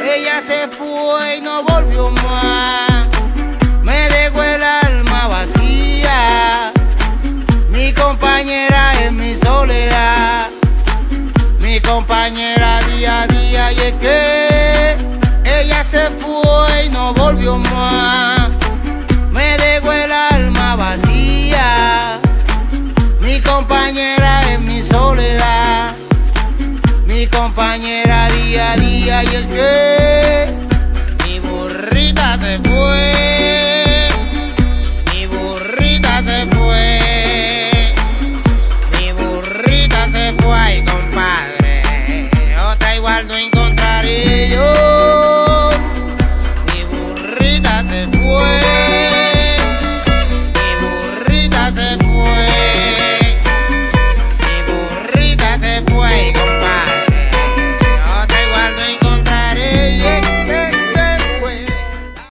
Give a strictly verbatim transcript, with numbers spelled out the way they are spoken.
Ella se fue y no volvió más. Me dejó el alma vacía. Mi compañera es mi soledad. Mi compañera día a día. Y es que ella se fue y no volvió más. Me dejó el alma vacía. Mi compañera es mi soledad. Mi compañera día a día. Y es que mi burrita se fue. Mi burrita se fue. Mi burrita se fue. Ay, compadre, otra igual no encontraré yo. Mi burrita se fue. Mi burrita se fue.